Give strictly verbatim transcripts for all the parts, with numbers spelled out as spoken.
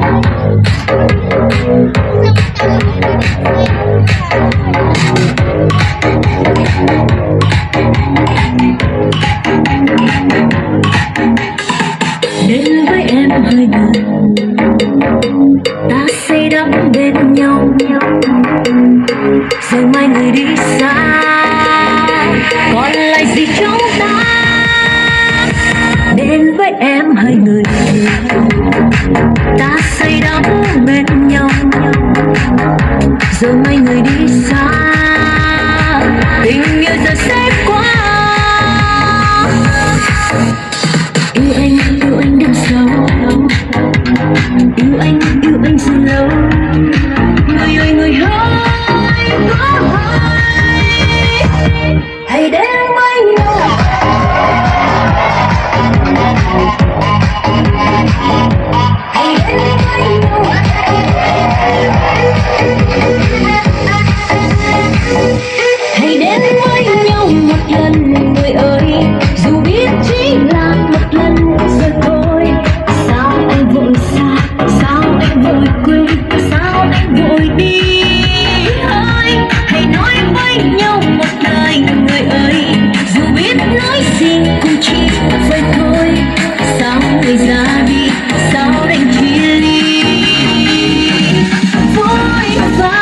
Đến với em hơi gần, ta say đắm bên nhau, rồi mai người đi xa, còn lại gì chúng ta. Đến với em hơi người, ta say đắm bên nhau, rồi mai người đi xa, tình yêu giờ sẽ qua. Yêu anh, yêu anh đừng sâu, yêu anh, yêu anh từ lâu. Người ơi người hỡi, hãy đến với nhau. Hãy đến với nhau. Hãy đến với nhau một lần người ơi, dù biết chỉ là một lần rồi thôi. Sao anh vội xa, sao anh vội quên, sao anh vội đi ơi. Hãy nói với nhau một lời người ơi, dù biết nói gì cũng chỉ vậy thôi. Sao người ra đi, sao đành chia ly vội vàng.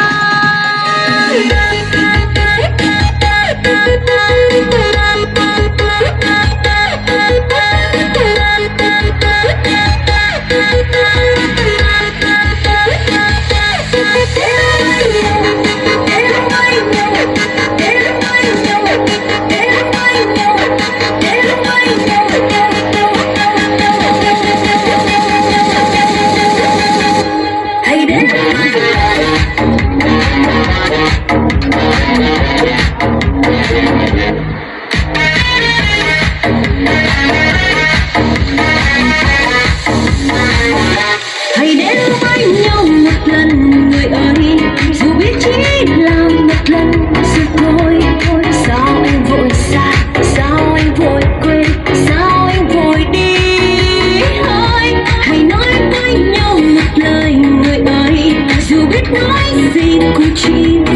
Hãy đến với nhau một lần người ơi, dù biết chỉ là một lần rồi thôi. Sao anh vội xa, sao anh vội quên, sao anh vội đi ơi. Hãy nói với nhau một lời người ơi, dù biết nói gì cũng chỉ